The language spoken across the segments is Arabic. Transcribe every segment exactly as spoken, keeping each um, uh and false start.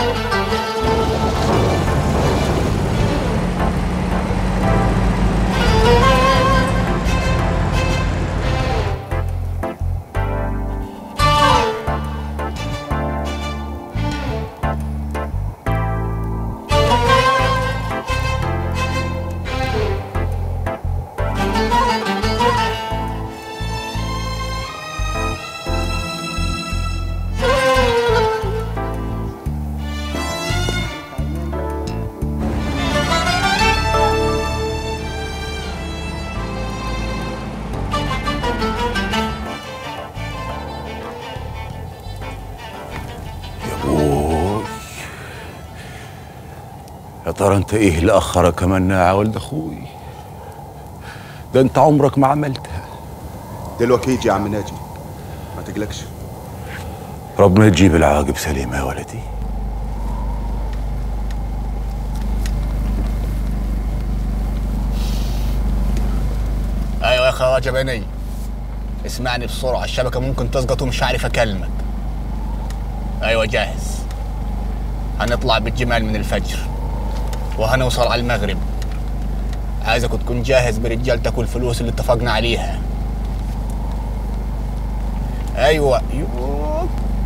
يا ترى انت ايه اللي اخرك يا مناع يا ولد اخوي؟ ده انت عمرك ما عملتها. دلوقتي يجي يا عم ناجي، ما تقلقش. ربنا يجيب العواقب سليمه يا ولدي. ايوه يا خواجه بني، اسمعني بسرعه، الشبكه ممكن تسقط ومش عارف اكلمك. ايوه جاهز. هنطلع بالجمال من الفجر وهنوصل على المغرب. عايزك تكون جاهز برجالتك والفلوس اللي اتفقنا عليها. ايوه ايوه.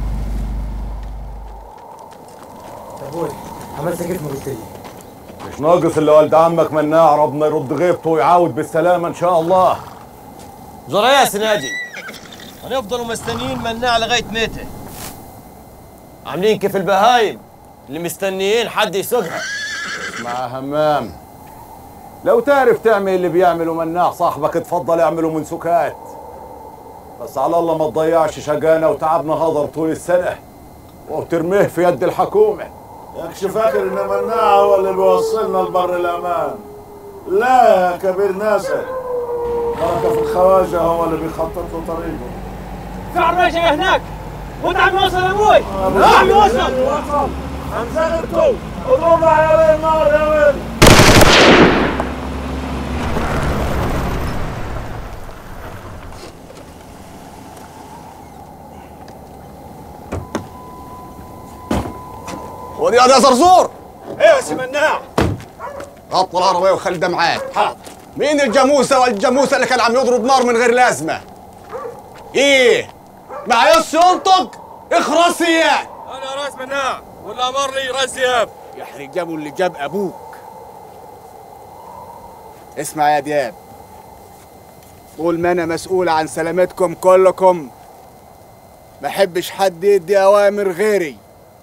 ابوي عملت كيف ما قلت لي؟ مش ناقص اللي والد عمك مناع ربنا يرد غيبته ويعاود بالسلامه ان شاء الله. جرى يا سناجي، هنفضلوا مستنيين مناع لغايه متى؟ عاملين كيف البهايم اللي مستنيين حد يسوقها. اسمع يا همام، لو تعرف تعمل اللي بيعمله مناع صاحبك اتفضل اعمله من سكات، بس على الله ما تضيعش شقانا وتعبنا هضر طول السنه وترميه في يد الحكومه. ياكش فاكر ان مناع هو اللي بيوصلنا لبر الامان؟ لا يا كبير ناسك، بركه في الخواجه هو اللي بيخطط له طريقه. في عربيه هناك وانت عم يوصل يا ابوي. عم يوصل هنزغرتوا اضربوا يا ويل نار يا ويل. ودي يا زرزور. ايه يا سي مناع؟ غطوا العربيه وخلي ده معاك. حاضر. مين الجاموسه والجاموسه اللي كان عم يضرب نار من غير لازمه؟ ايه؟ ما عايزش ينطق؟ اخرس اياه. انا راس مناع ولا امرني راس دياب. يحرق جابوا اللي جاب ابوك. اسمع يا دياب، طول ما انا مسؤول عن سلامتكم كلكم ما احبش حد يدي اوامر غيري،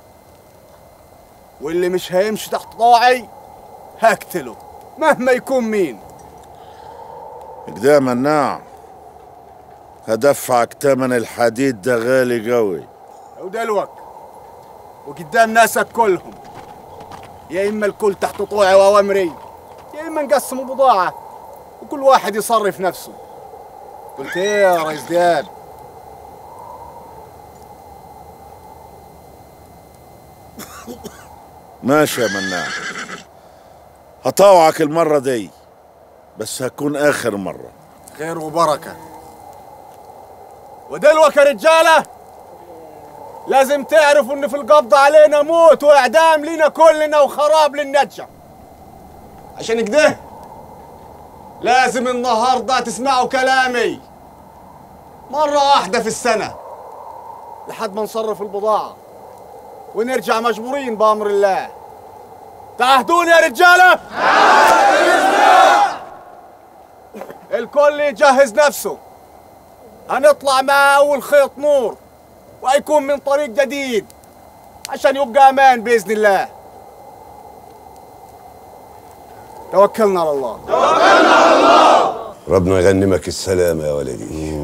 واللي مش هيمشي تحت طوعي هقتله مهما يكون مين. كده مناع، هدفعك تمن الحديد ده غالي قوي. ودلوك وقدام ناسك كلهم، يا اما الكل تحت طوعي واوامري يا اما نقسموا بضاعه وكل واحد يصرف نفسه. قلت ايه يا ريس دياب؟ ماشي يا مناع، هطوعك المرة دي، بس هتكون آخر مرة. خير وبركة. ودلوك يا رجالة لازم تعرفوا إن في القبض علينا موت وإعدام لينا كلنا وخراب للنجة. عشان كده لازم النهاردة تسمعوا كلامي مرة واحدة في السنة لحد ما نصرف البضاعة ونرجع مجبورين بأمر الله. تعهدون يا رجالة؟ الكل يجهز نفسه، هنطلع مع أول خيط نور وهيكون من طريق جديد عشان يبقى أمان بإذن الله. توكلنا على الله. توكلنا على الله. ربنا يغنمك السلامة يا ولدي.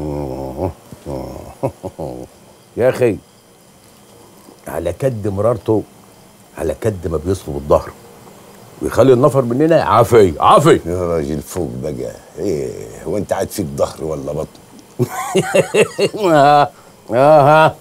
يا أخي على كد مرارته على كد ما بيصلب الظهر ويخلي النفر مننا عافي عافي. يا راجل فوق بقى، ايه هو انت قاعد فيك ظهر ولا بطن؟ اه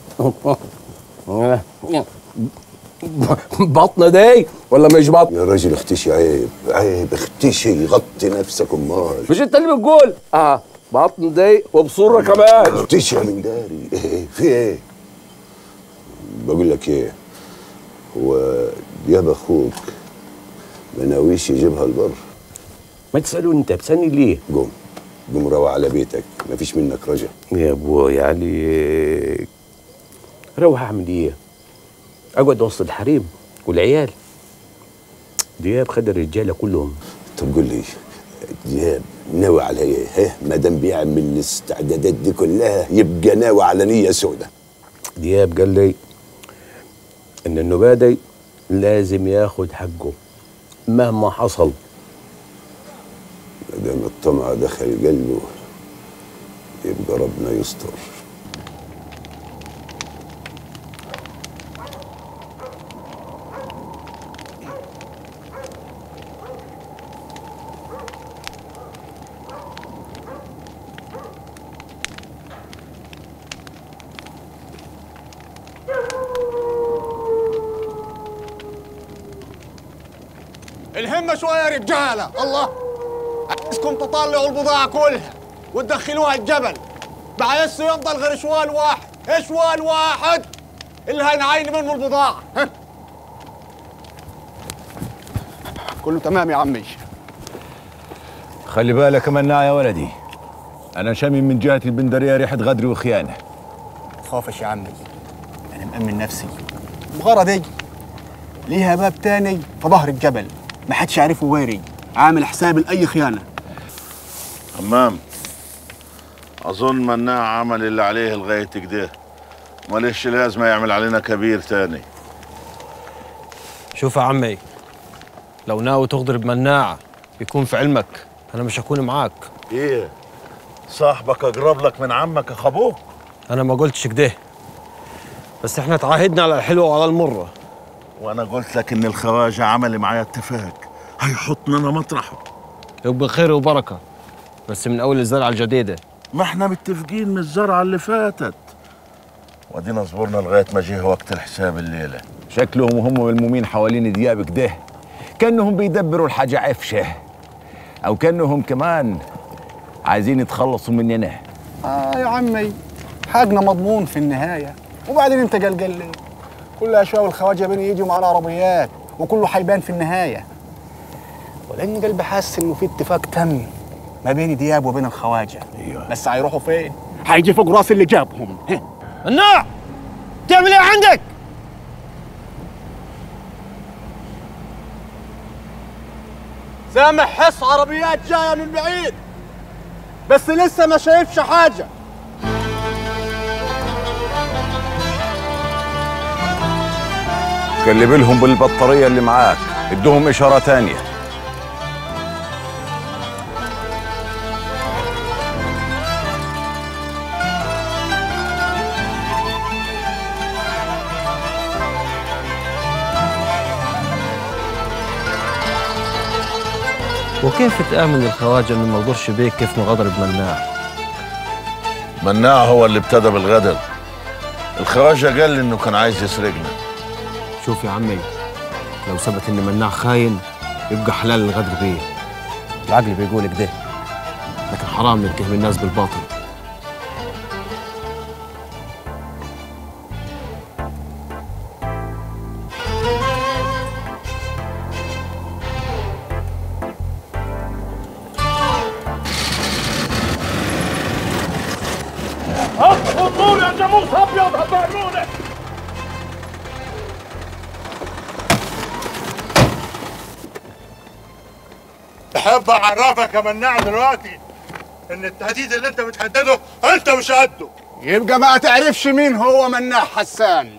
بطن دي ولا مش بطن؟ يا راجل اختشي، عيب عيب اختشي، غطي نفسك امال. مش انت اللي بتقول اه بطن دي وبصوره كمان؟ اختشي يا من داري. ايه في ايه؟ بقول لك ايه، ودياب اخوك ما ناويش يجيبها البر؟ ما تسألوا انت بتسألني ليه؟ قوم قوم روح على بيتك، مفيش منك رجع. يا ابوي عليك، روح اعمل ايه؟ اقعد وسط الحريم والعيال. دياب خد الرجاله كلهم. طب قول لي دياب ناوي على ايه؟ ها ما دام بيعمل الاستعدادات دي كلها يبقى ناوي على نيه سودة. دياب قال لي ان النبادي لازم ياخد حقه مهما حصل. ما دام الطمع دخل قلبه يبقى ربنا يستر. الهمة شوية يا رجالة. الله، عايزكم تطلعوا البضاعة كلها وتدخلوها الجبل. بعيسه يفضل غير شوال واحد، شوال واحد اللي هنعين منه البضاعة. ها؟ كله تمام يا عمي. خلي بالك مناع يا ولدي، انا شامم من جهة البندرية ريحة غدر وخيانة. تخافش يا عمي، انا مأمن نفسي. المغارة دي ليها باب تاني في ظهر الجبل ما حدش يعرفه غيري، عامل حساب لأي خيانة. همام، أظن مناع عمل اللي عليه لغاية كده، ماليش لازمة يعمل علينا كبير تاني. شوف يا عمي، لو ناوي تغدر بمناعة يكون في علمك أنا مش هكون معاك. إيه؟ صاحبك أقرب لك من عمك أخابوك؟ أنا ما قلتش كده، بس إحنا تعاهدنا على الحلوة وعلى المرة. وأنا قلت لك إن الخواجة عمل معايا اتفاق هيحطني أنا مطرحه. يبقى خير وبركة، بس من أول الزرعة الجديدة. ما إحنا متفقين من الزرعة اللي فاتت، ودينا صبرنا لغاية ما جه وقت الحساب الليلة. شكلهم وهم ملمومين حوالين دياب كده كأنهم بيدبروا الحاجة عفشة، أو كأنهم كمان عايزين يتخلصوا مننا. آه يا عمي، حقنا مضمون في النهاية. وبعدين أنت قلقل ليه؟ كل أشياء والخواجة بين يجوا مع العربيات وكله حيبان في النهاية. ولأن قلبي حاسس إنه في اتفاق تم ما بين دياب وبين الخواجة. أيوه. بس هيروحوا فين؟ هيجي فوق راس اللي جابهم. مناع، تعمل إيه عندك؟ سامح حس عربيات جاية من بعيد، بس لسه ما شايفش حاجة. كلب لهم بالبطارية اللي معاك، ادوهم إشارة تانية. وكيف تآمن الخواجة إنه ما يغدرش بيك كيف ما غدر بمناع؟ مناع هو اللي ابتدى بالغدر. الخواجة قال لي إنه كان عايز يسرقنا. شوف يا عمي، لو ثبت إن مناع خاين يبقى حلال الغدر بيه. العقل بيقول كده، لكن حرام نتهم الناس بالباطل. النور يا جاموس ابيض هتعملوني. احب اعرفك يا مناع دلوقتي ان التهديد اللي انت بتهدده انت مش قده. يبقى ما تعرفش مين هو مناع حسان.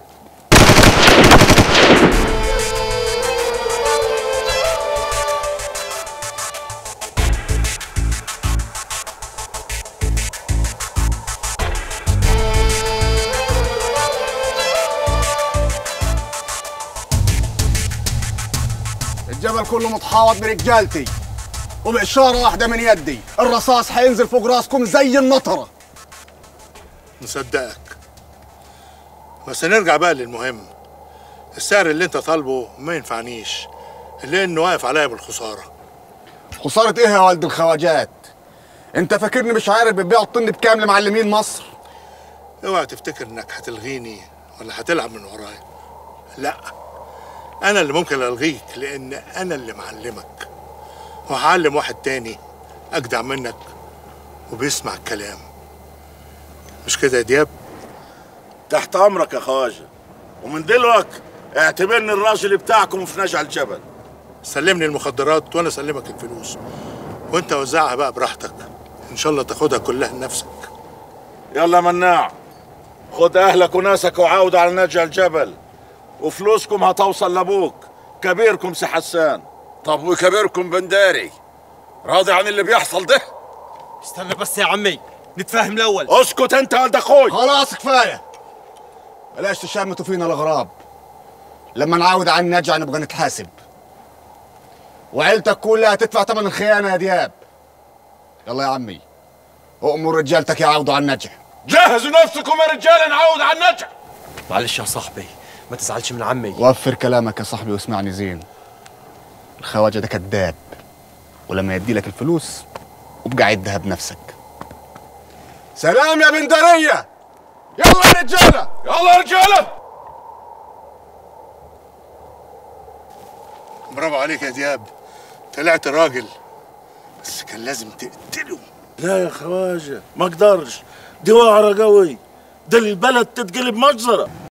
الجبل كله متحاوط برجالتي، وبإشارة واحدة من يدي الرصاص هينزل فوق راسكم زي النطرة. مصدقك، بس نرجع بقى للمهم. السعر اللي انت طالبه ما ينفعنيش، لانه واقف عليا بالخسارة. خسارة ايه يا ولد الخواجات؟ انت فاكرني مش عارف بتبيع الطن بكام لمعلمين مصر؟ اوعى تفتكر انك هتلغيني ولا هتلعب من ورايا. لا، انا اللي ممكن الغيك لان انا اللي معلمك، وهعلم واحد تاني اجدع منك وبيسمع الكلام. مش كده يا دياب؟ تحت امرك يا خواجه، ومن دلوقتي اعتبرني الراجل بتاعكم في نجع الجبل. سلمني المخدرات وانا اسلمك الفلوس، وانت وزعها بقى براحتك، ان شاء الله تاخدها كلها لنفسك. يلا مناع، خد اهلك وناسك وعاود على نجع الجبل، وفلوسكم هتوصل لابوك كبيركم سي حسان. طب وكبيركم بنداري راضي عن اللي بيحصل ده؟ استنى بس يا عمي نتفاهم الاول. اسكت انت يا ولد اخوي. خلاص كفايه، بلاش تشمتوا فينا الاغراب. لما نعاود عن نرجع نبغى نتحاسب، وعيلتك كلها تدفع ثمن الخيانه يا دياب. يلا يا عمي أؤمر رجالتك يعاودوا على النجع. جهزوا نفسكم يا رجال نعاود على النجع. معلش يا صاحبي ما تزعلش من عمي. وفر كلامك يا صاحبي واسمعني زين، الخواجه ده كذاب، ولما يدي لك الفلوس وابقى عدها بنفسك. سلام يا بندريه. يلا يا رجاله، يلا يا رجاله. برافو عليك يا دياب، طلعت راجل، بس كان لازم تقتله. لا يا خواجه ما اقدرش، دي وعره قوي، ده البلد تتقلب مجزره.